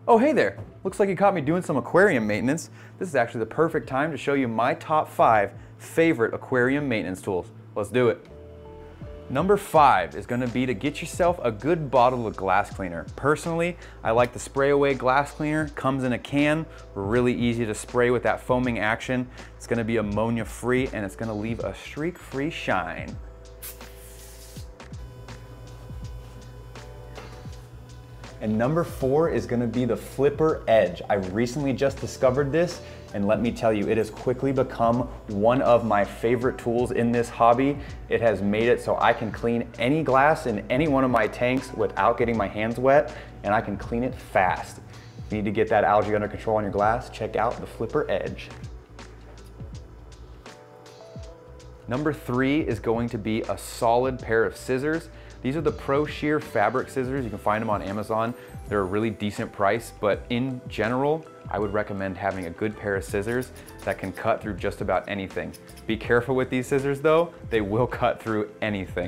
Oh, hey there. Looks like you caught me doing some aquarium maintenance. This is actually the perfect time to show you my top 5 favorite aquarium maintenance tools. Let's do it. Number 5 is gonna be to get yourself a good bottle of glass cleaner. Personally, I like the spray away glass cleaner. Comes in a can, really easy to spray with that foaming action. It's gonna be ammonia free and it's gonna leave a streak free shine. And number 4 is gonna be the Flipper Edge. I recently just discovered this, and let me tell you, it has quickly become one of my favorite tools in this hobby. It has made it so I can clean any glass in any one of my tanks without getting my hands wet, and I can clean it fast. If you need to get that algae under control on your glass, check out the Flipper Edge. Number 3 is going to be a solid pair of scissors. These are the Pro Shear fabric scissors. You can find them on Amazon. They're a really decent price, but in general, I would recommend having a good pair of scissors that can cut through just about anything. Be careful with these scissors though, they will cut through anything.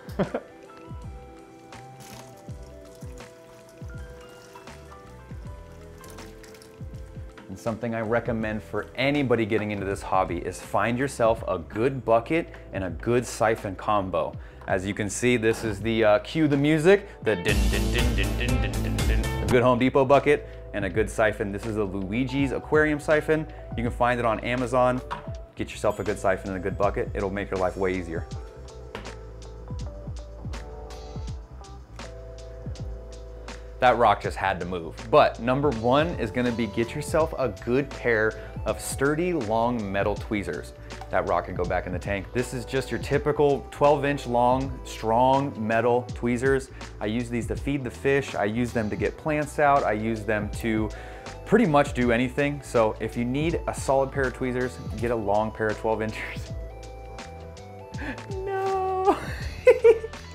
And something I recommend for anybody getting into this hobby is find yourself a good bucket and a good siphon combo. As you can see, this is the cue the music, the din din din din din din din din. A good Home Depot bucket and a good siphon. This is a Luigi's aquarium siphon. You can find it on Amazon. Get yourself a good siphon and a good bucket. It'll make your life way easier. That rock just had to move. But number 1 is gonna be get yourself a good pair of sturdy, long metal tweezers. That rock can go back in the tank. This is just your typical 12-inch long, strong metal tweezers. I use these to feed the fish. I use them to get plants out. I use them to pretty much do anything. So if you need a solid pair of tweezers, get a long pair of 12 inchers. No.